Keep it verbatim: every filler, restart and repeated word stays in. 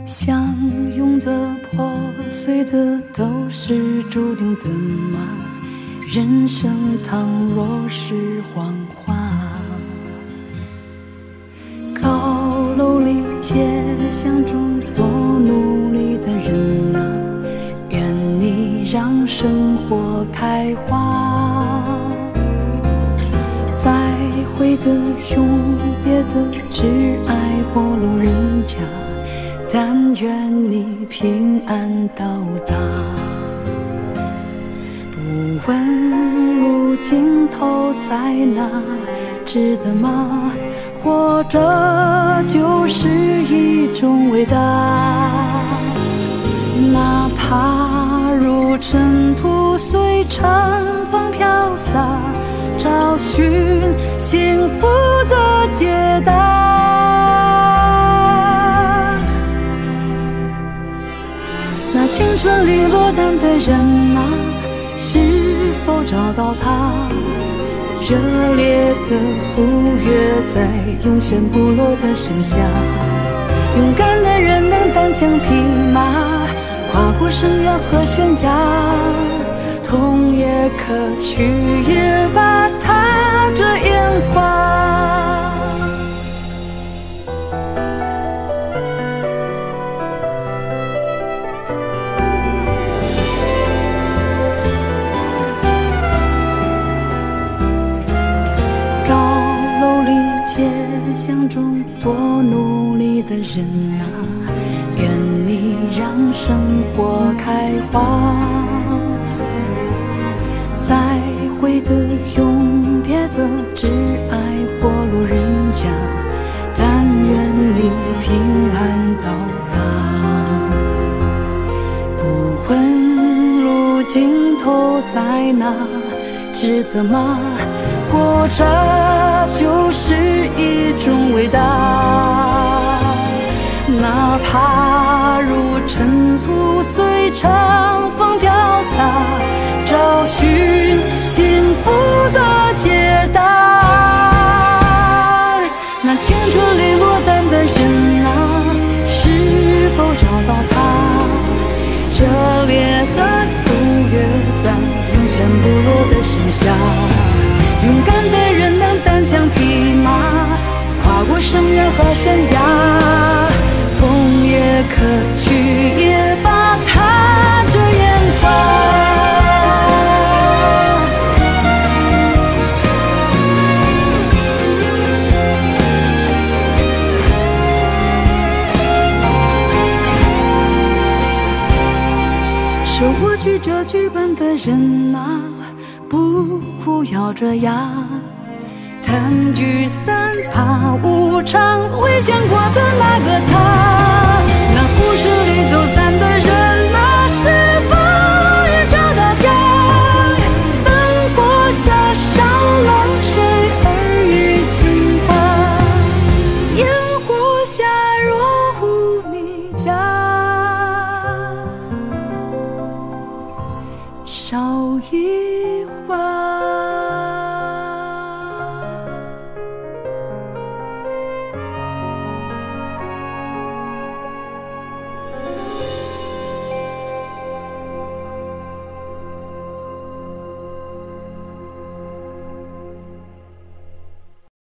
相拥的、破碎的，都是注定的吗？人生倘若是谎话，高楼里街巷中多努力的人啊，愿你让生活开花。再会的、永别的，只爱过路人甲，但愿你平安到达。不问路尽头在哪，值得吗？活着就是一种伟大。哪怕如尘土随长风飘洒，找寻幸福的解答。那青春里落单的人啊，是否找到他？热烈的赴约在永远不落的盛夏。勇敢的人能单枪匹马，跨过深渊和悬崖，痛也可去，也罢，踏着烟花。街巷中多努力的人啊，愿你让生活开花。再会的、永别的，只爱活路人甲，但愿你平安到达。不问路尽头在哪，值得吗？活着就是一种伟大。哪怕如尘土随长风飘洒，找寻幸福的解答。那青春里落单的人啊，是否找到他？热烈的赴约在永远不落的盛夏。勇敢的人能单枪匹马，跨过深渊和悬崖，痛也可去，也罢，踏着烟花。手握曲折剧本的人啊，不哭咬着牙，谈聚散怕无常，未见过的那个他。那故事里走散的人啊，是否也找到家？灯火下少了谁耳语情话？烟火下若无你家，少一